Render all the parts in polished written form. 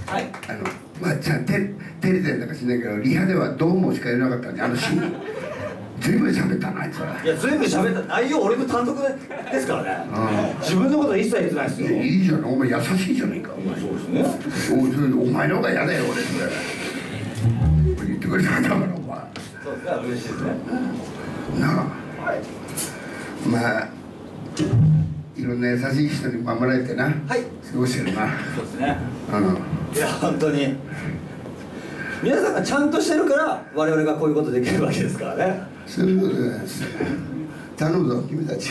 はい。 まあテレてんだかしないけど、リハではどうもしか言えなかったんで、あのシーン随分喋ったな、あいつは。 いや、随分喋った内容、俺の単独ですからね。自分のことは一切言ってないですよ。 いいじゃん、お前優しいじゃないか。 そうですね。 お前の方が嫌だよ、俺それ。言ってくれたんだから、お前。 そうですね、嬉しいですね。 なあ。まあいろんな優しい人に守られてな、はい、過ごしてるな。 そうですね。いや本当に皆さんがちゃんとしてるから我々がこういうことできるわけですからね。 そういうことじゃないです。頼むぞ君たち。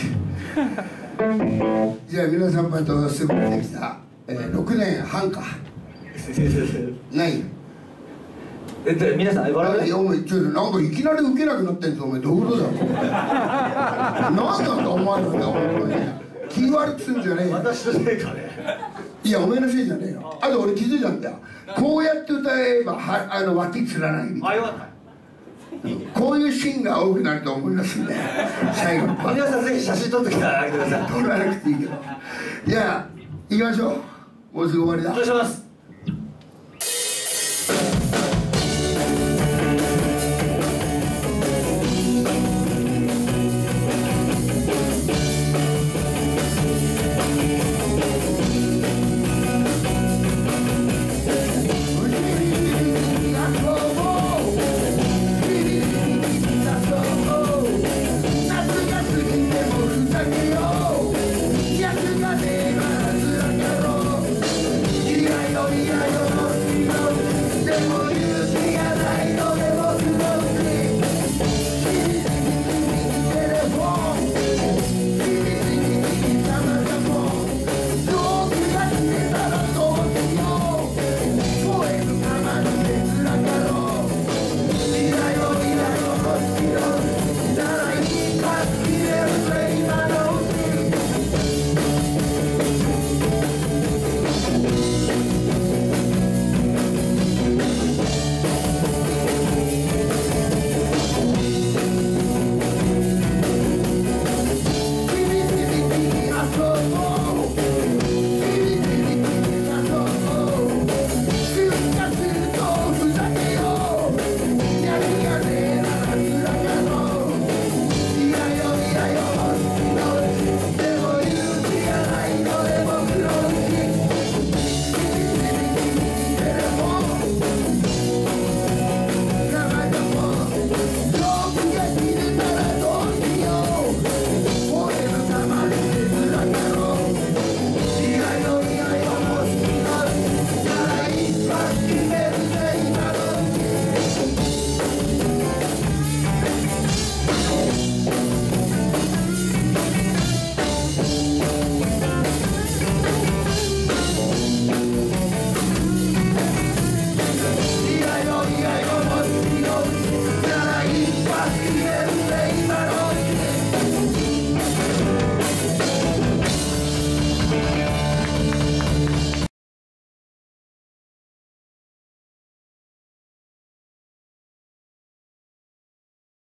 じゃあ皆さんと過ごしてきた、6年半かない皆さん我々 いやお前なんかいきなり受けなくなってんぞ。お前どういうことだろう。何なんだお前の本当に。気悪くするんじゃねえよ。 私のせいかね。 いやお前のせいじゃねえよ。あと俺気づいたんだよ。こうやって歌えば脇つらないみたいな。こういうシーンが多くなると思いますんで、最後のパート。 皆さんぜひ写真撮ってきてあげてください。 撮らなくていいけど。じゃあ行きましょう。もうすぐ終わりだ。 お願いします。